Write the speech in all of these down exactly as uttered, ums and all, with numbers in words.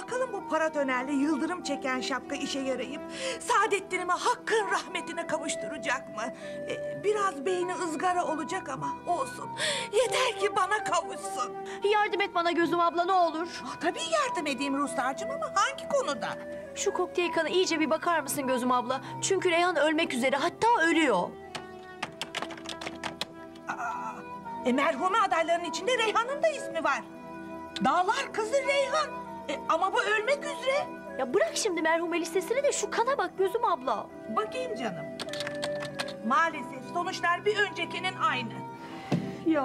Bakalım bu paratonerle yıldırım çeken şapka işe yarayıp Saadettin'imi Hakk'ın rahmetine kavuşturacak mı? Ee, biraz beyni ızgara olacak ama olsun. Yeter ki bana kavuşsun. Yardım et bana Gözüm abla ne olur. Ah, tabii yardım edeyim Ruhsar'cığım ama hangi konuda? Şu kokteyl kanı iyice bir bakar mısın Gözüm abla? Çünkü Reyhan ölmek üzere, hatta ölüyor. Aa, e, merhume adayların içinde Reyhan'ın da ismi var. Dağlar kızı Reyhan. E, ama bu ölmek üzere. Ya bırak şimdi merhume listesini de şu kana bak Gözüm abla. Bakayım canım. Maalesef sonuçlar bir öncekinin aynı. Ya.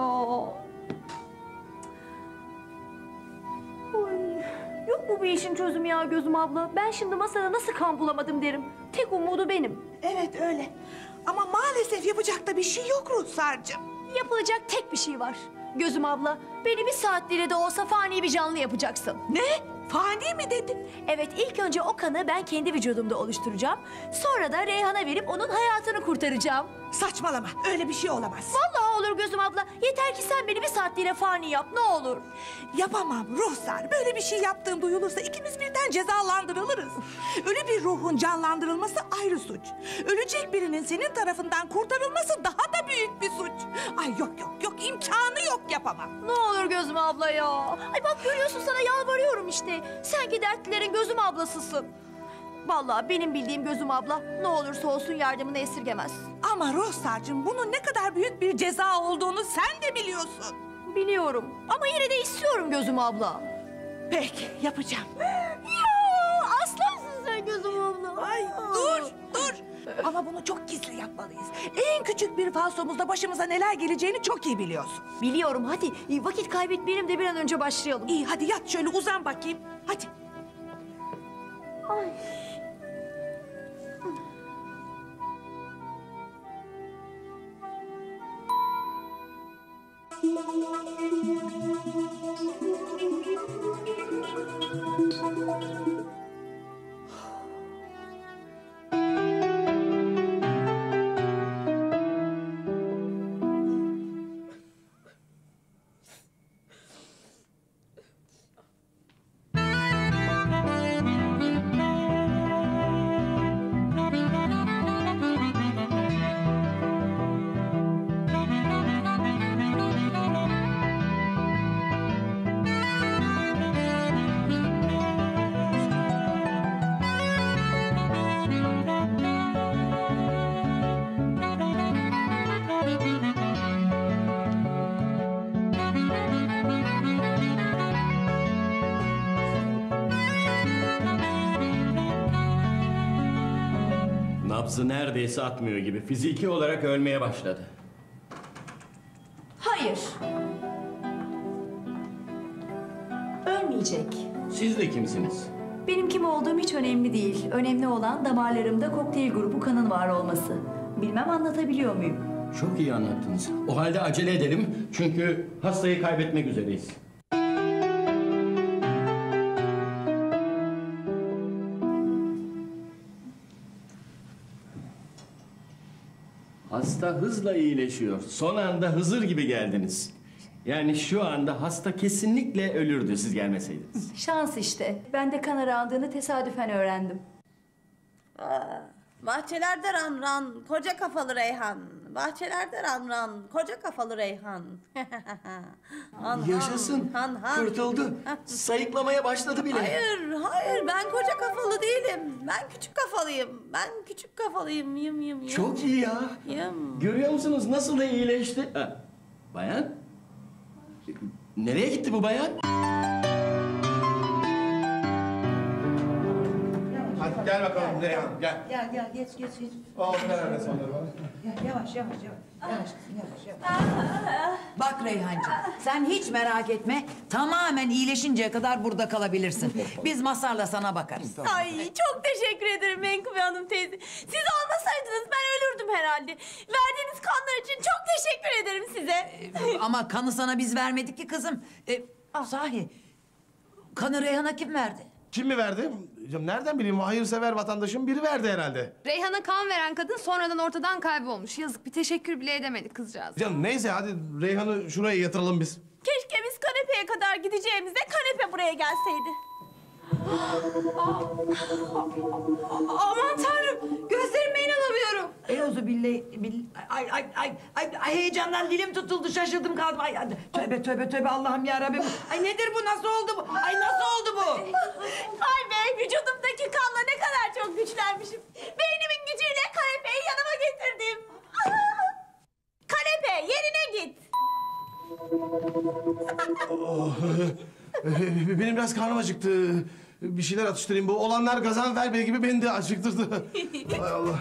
Ay. Yok mu bu işin çözümü ya Gözüm abla? Ben şimdi masada nasıl kan bulamadım derim. Tek umudu benim. Evet öyle. Ama maalesef yapacak da bir şey yok Ruhsar'cığım. Yapılacak tek bir şey var. Gözüm abla, beni bir saatliğine de olsa fani bir canlı yapacaksın. Ne? Fani mi dedin? Evet, ilk önce o kanı ben kendi vücudumda oluşturacağım. Sonra da Reyhan'a verip onun hayatını kurtaracağım. Saçmalama. Öyle bir şey olamaz. Vallahi olur Gözüm abla. Yeter ki sen beni bir saatliğine fani yap, ne olur. Yapamam Ruhsar. Böyle bir şey yaptığım duyulursa ikimiz birden cezalandırılırız. Ölü bir ruhun canlandırılması ayrı suç. Ölecek birinin senin tarafından kurtarılması daha da büyük bir suç. Ay yok yok yok, imkanı yok, yapamam. Ne olur Gözüm abla ya. Ay bak görüyorsun, sana yalvarıyorum işte. Sen ki dertlilerin Gözüm ablasısın. Vallahi benim bildiğim Gözüm abla ne olursa olsun yardımını esirgemez. Ama Ruhsar'cığım bunun ne kadar büyük bir ceza olduğunu sen de biliyorsun. Biliyorum ama yine de istiyorum Gözüm abla. Peki yapacağım. Ya aslansın sen Gözüm abla. Ay dur dur. Ama bunu çok gizli yapmalıyız. En küçük bir falsomuzda başımıza neler geleceğini çok iyi biliyorsun. Biliyorum, hadi vakit kaybetmeyelim de bir an önce başlayalım. İyi hadi yat şöyle, uzan bakayım. Hadi. Ay. Nabzı neredeyse atmıyor gibi. Fiziki olarak ölmeye başladı. Hayır. Ölmeyecek. Siz de kimsiniz? Benim kim olduğum hiç önemli değil. Önemli olan damarlarımda kokteyl grubu kanın var olması. Bilmem anlatabiliyor muyum? Çok iyi anlattınız. O halde acele edelim. Çünkü hastayı kaybetmek üzereyiz. Hasta hızla iyileşiyor. Son anda Hızır gibi geldiniz. Yani şu anda hasta kesinlikle ölürdü siz gelmeseydiniz. Şans işte. Ben de kan arandığını tesadüfen öğrendim. Aa, bahçelerde ran ran, koca kafalı Reyhan. Bahçelerde ran ran, koca kafalı Reyhan. Han, Yaşasın. Han, han. Kurtuldu. Sayıklamaya başladı bile. Hayır, hayır. Ben koca kafalı değilim. Ben küçük kafalıyım. Ben küçük kafalıyım. Yım yım yım. Çok iyi ya. Yım. Görüyor musunuz nasıl da iyileşti? Ha, bayan? Nereye gitti bu bayan? Hadi gel bakalım Reyhan, gel. Gel gel geç geç geç. Al ver anne onları bana. Gel, yavaş yavaş yavaş. Yavaş kızım yavaş yavaş. Bak Reyhancığım sen hiç merak etme. Tamamen iyileşinceye kadar burada kalabilirsin. Biz Masar'la sana bakarız. Ay çok teşekkür ederim Menkıbe Hanım teyze. Siz olmasaydınız ben ölürdüm herhalde. Verdiğiniz kanlar için çok teşekkür ederim size. Ee, Ama kanı sana biz vermedik ki kızım. Ee, sahi kanı Reyhan'a kim verdi? Kim mi verdi? Canım nereden bileyim, hayırsever vatandaşın biri verdi herhalde. Reyhan'a kan veren kadın sonradan ortadan kaybolmuş. Yazık, bir teşekkür bile edemedi kızcağız. Canım neyse hadi Reyhan'ı şuraya yatıralım biz. Keşke biz kanepeye kadar gideceğimizde kanepe buraya gelseydi. Aman tanrım, gözlerime inanamıyorum. Eyuzu billahi, billahi ay, ay, ay, ay, ay, heyecandan dilim tutuldu, şaşırdım kaldım. Ay, ay, tövbe tövbe tövbe Allah'ım ya Rabbim. Ay nedir bu, nasıl oldu bu? Ay nasıl oldu bu? Ay be, vücudumdaki kanla ne kadar çok güçlenmişim. Beynimin gücüyle kanepeyi yanıma getirdim. Kanepe, yerine git. Benim biraz karnım acıktı. Bir şeyler atıştırayım. Bu olanlar Gazanfer gibi beni de acıktırdı. Hay Allah.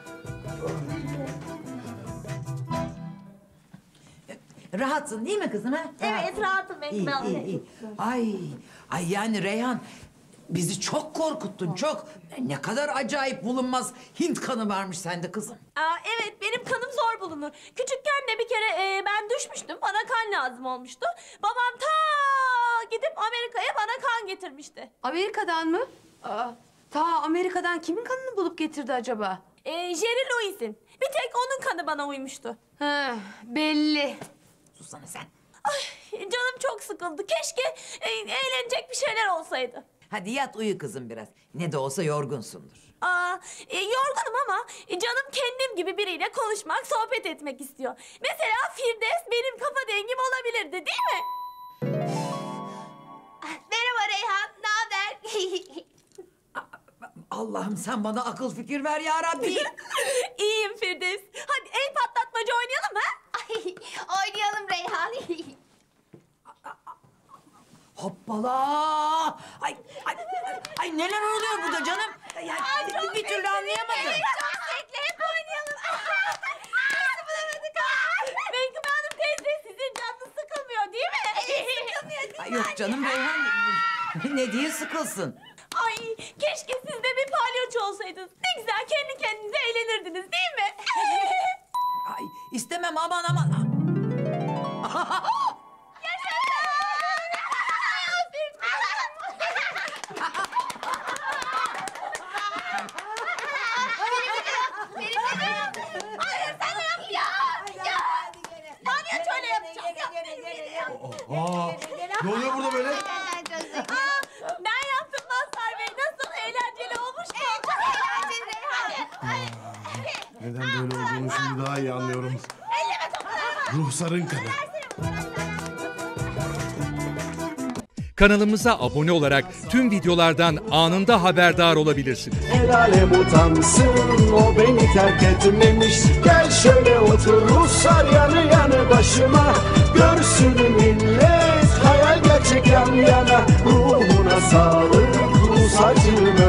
Rahatsın değil mi kızım ha? Evet, rahatım İyi, Ekmel. iyi, iyi. Ay, ay yani Reyhan, bizi çok korkuttun, çok. Ne kadar acayip bulunmaz Hint kanı varmış sende kızım. Aa, evet, benim kanım zor bulunur. Küçükken de bir kere e, ben düşmüştüm, bana kan lazım olmuştu. Babam ta gidip Amerika'ya bana kan getirmişti. Amerika'dan mı? Aa, ta Amerika'dan kimin kanını bulup getirdi acaba? E, Jerry Lewis'in. Bir tek onun kanı bana uymuştu. Ha, belli. Susana sen. Ay, canım çok sıkıldı. Keşke e, eğlenecek bir şeyler olsaydı. Hadi yat uyu kızım biraz. Ne de olsa yorgunsundur. Aa, e, yorgunum ama e, canım kendim gibi biriyle konuşmak, sohbet etmek istiyor. Mesela Firdevs benim kafa dengim olabilirdi, değil mi? Merhaba Reyhan, ne haber? Allah'ım sen bana akıl fikir ver ya Rabbi. İyiyim Firdevs. Hadi el patlatmaca oynayalım ha? Oynayalım Reyhan. Hoppala! Ay, ay, ay neler oluyor burada canım? Ya, bir, bir türlü anlayamadım. Evet, çok zevkli. Hep oynayalım. Nasıl bulamadık ha? Menkıbe Hanım teyze, sizin canınız sıkılmıyor değil mi? Sıkılmıyor değil mi? Ay, yok canım Reyhan. Ne diye sıkılsın? Ay, keşke siz de bir palyaço olsaydınız. Ne güzel kendi kendinize eğlenirdiniz değil mi? Ay istemem aman aman. Hayır, sen de yap ya. Ya. Palyaço öyle yapacağız. Yap benim gibi yap. Aa, ne oluyor burada böyle? Aa, ben yaptım Mazhar Bey. Nasıl eğlenceli olmuş mu? Çok eğlenceli. Hadi. Neden böyle olduğunu şimdi daha iyi anlıyorum. Ruhsarın kanı. Kanalımıza abone olarak tüm videolardan anında haberdar olabilirsiniz. El alem utansın, o beni terk etmemiş. Gel şöyle otur Ruslar yanı yanı başıma. Görsün millet hayal gerçek yan yana. Ruhuna sağlık Rus acım.